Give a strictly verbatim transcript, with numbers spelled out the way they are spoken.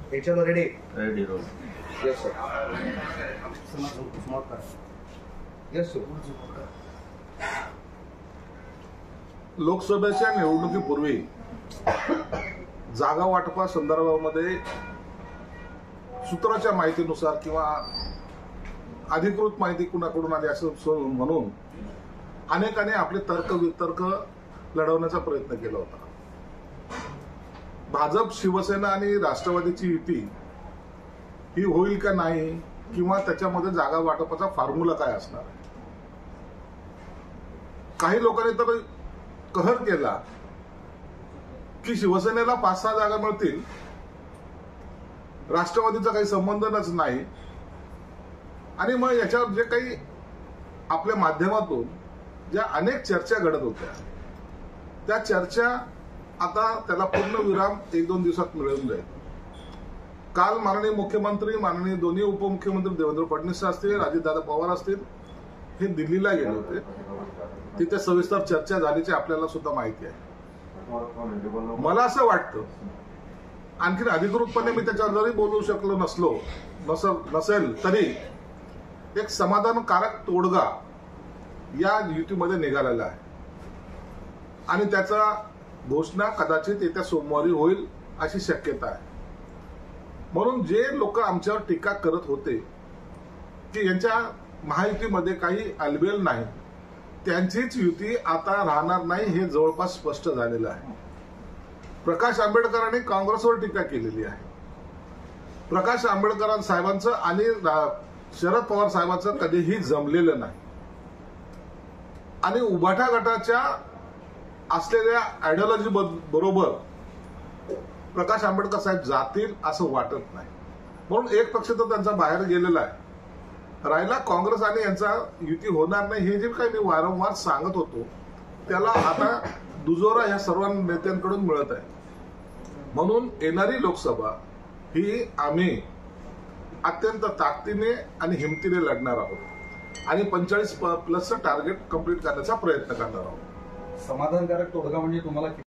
HL ready ready roll yes sir yes sir लोकसभेच्या निवडणुकीपूर्वी जागा वाटपा संदर्भामध्ये सूत्राच्या माहितीनुसार किंवा अधिकृत माहिती कुणाकडून आली असं म्हणून अनेकांनी आपले तर्क वितर्क लढवण्याचा प्रयत्न केला होता. भाजप शिवसेना आणि राष्ट्रवादीची युती ही होईल का नाही किंवा त्याच्यामध्ये जागा वाटपाचा फॉर्म्युला काय असणार आहे. काही लोकांनी तर कहर केला की शिवसेनेला पाच सहा जागा मिळतील, राष्ट्रवादीचा काही संबंधच नाही आणि मग याच्यावर जे काही आपल्या माध्यमातून ज्या अनेक चर्चा घडत होत्या त्या चर्चा आता त्याला पूर्ण विराम एक दोन दिवसात मिळून जाईल. काल माननीय मुख्यमंत्री माननीय दोन्ही उपमुख्यमंत्री देवेंद्र फडणवीस असतील अजितदादा पवार असतील हे दिल्लीला गेले होते. तिथे सविस्तर चर्चा झाल्याची आपल्याला सुद्धा माहिती आहे. मला असं वाटतं आणखी अधिकृतपणे मी त्याच्यावर जरी बोलू शकलो नसलो नसेल तरी एक समाधानकारक तोडगा या युतीमध्ये निघालेला आहे आणि त्याचा घोषणा कदाचित येत्या सोमवारी होईल अशी शक्यता आहे. म्हणून जे लोक आमच्यावर टीका करत होते की यांच्या महायुतीमध्ये काही अलबेल नाही, त्यांचीच युती आता राहणार नाही हे जवळपास स्पष्ट झालेलं आहे. प्रकाश आंबेडकरांनी काँग्रेसवर टीका केलेली आहे. प्रकाश आंबेडकर साहेबांचं आणि शरद पवार साहेबांचं कधीही जमलेलं नाही आणि उभाटा गटाच्या असलेल्या आयडिओलॉजी बरोबर प्रकाश आंबेडकर साहेब जातील असं वाटत नाही. म्हणून एक पक्ष तर त्यांचा बाहेर गेलेला आहे. राहिला काँग्रेस आणि यांचा युती होणार नाही हे जे काही मी वारंवार सांगत होतो त्याला आता दुजोरा या सर्व नेत्यांकडून मिळत आहे. म्हणून येणारी लोकसभा ही आम्ही अत्यंत ताकदीने आणि हिमतीने लढणार आहोत आणि पंचेचाळीस प्लसचं टार्गेट कंप्लीट करण्याचा प्रयत्न करणार आहोत. समाधानकारक तोडगा म्हणजे तुम्हाला